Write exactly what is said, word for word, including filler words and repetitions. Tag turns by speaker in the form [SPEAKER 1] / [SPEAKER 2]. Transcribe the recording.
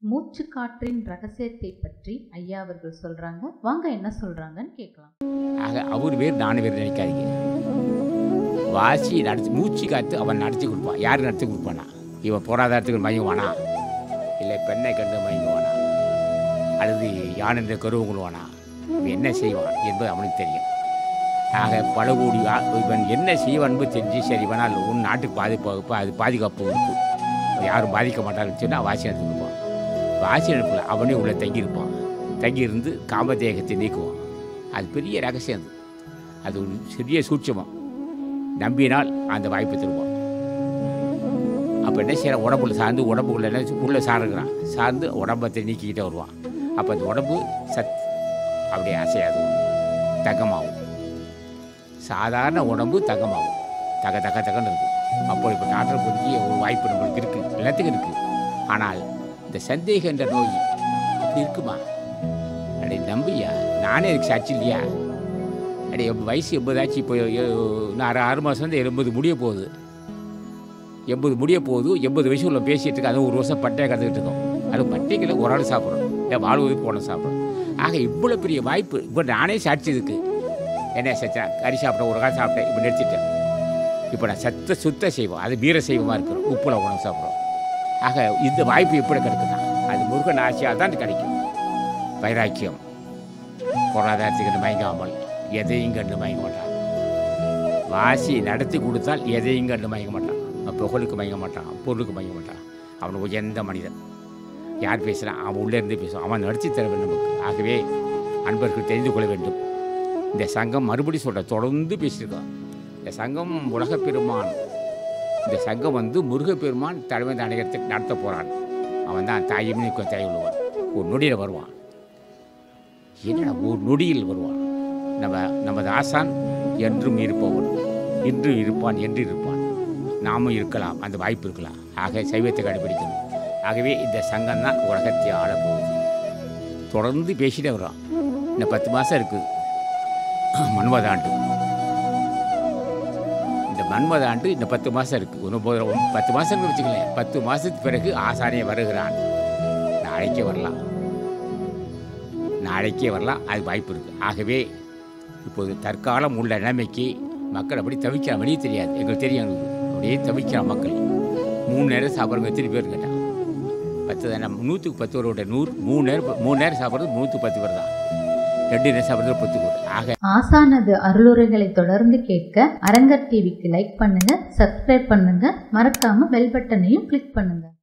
[SPEAKER 1] மூச்சு காற்றின் ரகசியத்தை பற்றி ஐயா அவர்கள் சொல்றாங்க. வாங்க என்ன சொல்றாங்கன்னு கேட்கலாம்.
[SPEAKER 2] ஆக அவர் பேர் நானு பேர் நினைக்காதீங்க. வாசி நடத்தி மூச்சு காத்து அவன் நடத்தி கொடுப்பான். யார் நடத்தி கொடுப்பானா? இவன் பொருளாதாரத்துக்கு மயங்குவானா, இல்லை பெண்ணை கண்டு மயங்குவானா, அல்லது யான் என்ற கருவு கொள்வானா, இவன் என்ன செய்வான் என்பது அவனுக்கு தெரியும். ஆக பல கோடி இவன் என்ன செய்வான் என்பது தெரிஞ்சு சரி இவனால் உன் நாட்டுக்கு பாதிப்பு அது பாதுகாப்பு இருக்குது, யாரும் பாதிக்க மாட்டான்னு சொன்னால் வாசி நடத்தி கொடுப்பான். வாசி அனுப்பல அவனே உள்ள தங்கியிருப்பான். தங்கியிருந்து காமதேகத்தை நீக்குவான். அது பெரிய ரகசியம். அது அது ஒரு சிறிய சூட்சமாக நம்பினால் அந்த வாய்ப்பு தருவான். அப்போ என்ன செய்யறான், உடம்புல சார்ந்து உடம்புக்குள்ள என்ன உள்ளே சாருக்கிறான், சார்ந்து உடம்பத்தை நீக்கிக்கிட்டே வருவான். அப்போ அந்த உடம்பு சத் அப்படியே அசையாது, தகமாகும். சாதாரண உடம்பு தகமாகும், தக தக தகன்னு இருக்கும். அப்போ இப்போ டாக்டர் பொறுக்கி ஒரு வாய்ப்பு நம்மளுக்கு இருக்குது, எல்லாத்துக்கும் இருக்குது. ஆனால் இந்த சந்தேகம் என்ற நோய் அப்படி இருக்குமா? அப்படி நம்பியா, நானே அதுக்கு சாட்சி இல்லையா? அப்படி வயசு எண்பதாச்சு. இப்போ நான் ஆறு மாதம் வந்து எண்பது முடிய போகுது. எண்பது முடிய போகுது. எண்பது வயசு உள்ள பேசிகிட்டு இருக்கு. அதுவும் ஒரு வருஷம் பட்டையை கற்றுக்கிட்டு இருக்கோம். அது பட்டைக்கில் ஒரு ஆள் சாப்பிட்றோம், இல்லை வாழ்வதுக்கு போன சாப்பிட்றோம். ஆக இவ்வளோ பெரிய வாய்ப்பு. இப்போ நானே சாட்சி இதுக்கு. என்ன சச்சா கறி சாப்பிட்டேன், ஒரு கால் சாப்பிட்டேன், இப்போ நிறுத்திட்டேன். இப்போ நான் சத்த சுத்த செய்வோம், அது வீர செய்வமாக இருக்கிறோம், உப்புல உணவு சாப்பிட்றோம். ஆக இந்த வாய்ப்பு எப்படி கிடைக்குன்னா அது முருகன் ஆசையால் தான் கிடைக்கும். வைராக்கியம், பொருளாதாரத்துக்கு மயங்காமல் எதையும் கண்டு மயங்க மாட்டான். வாசி நடத்தி கொடுத்தால் எதையும் கண்டு மயங்க மாட்டான். புகழுக்கு மயங்க மாட்டான், பொருளுக்கு மயங்க மாட்டான். அவன் உயர்ந்த மனிதன். யார் பேசுகிறான் அவன் உள்ளேருந்து பேசுவான், அவன் நடத்தி தர வேண்டும் நமக்கு. ஆகவே அன்பர்கள் தெரிந்து கொள்ள வேண்டும். இந்த சங்கம் மறுபடி சொல்கிற தொடர்ந்து பேசியிருக்கான். இந்த சங்கம் உலகப்பெருமான். இந்த சங்கம் வந்து முருகப்பெருமான் தலைமை தானகத்துக்கு நடத்த போகிறான். அவன் தான் தாயுமே தாய் உள்ளவன். ஒரு நொடியில் வருவான். என்னடா ஒரு நொடியில் வருவான். நம்ம நமது ஆசான் என்றும் இருப்பவன், இன்று இருப்பான், என்று இருப்பான். நாமும் இருக்கலாம், அந்த வாய்ப்பு இருக்கலாம். ஆக சைவத்தை கடைபிடிக்கணும். ஆகவே இந்த சங்கம் தான் உலகத்தை ஆளப்போகுது. தொடர்ந்து பேசிட்டே வர்றான். இந்த பத்து மாதம் இருக்குது மன்மதாண்டு. இந்த மன்மதாண்டு இந்த பத்து மாதம் இருக்குது. ஒன்று பத்து மாதம் வச்சுக்கலேன். பத்து மாதத்துக்கு பிறகு ஆசானே வருகிறான். நாளைக்கே வரலாம், நாளைக்கே வரலாம். அது வாய்ப்பு இருக்குது. ஆகவே இப்போது தற்காலம் உள்ள நிலைமைக்கு மக்கள் அப்படி தவிக்கிறான். வெளியே தெரியாது, எங்களுக்கு தெரியும். அப்படியே தவிக்கிறான் மக்கள். மூணு நேரம் சாப்பிட்றவங்க எத்தனை பேர் கேட்டான்? பத்து தானே, நூற்றுக்கு பத்து பேரோட நூறு மூணு நேரம் மூணு நேரம் சாப்பிட்றது நூற்றுக்கு பத்து பேர் தான். ரெண்டு நேரம் சாப்பிட்றது பத்து பேர். ஆக
[SPEAKER 1] ஆசானது அருளுரைகளை தொடர்ந்து கேட்க அரங்கர் டிவிக்கு லைக் பண்ணுங்க, சப்ஸ்கிரைப் பண்ணுங்க, மறக்காம பெல் பட்டனையும் கிளிக் பண்ணுங்க.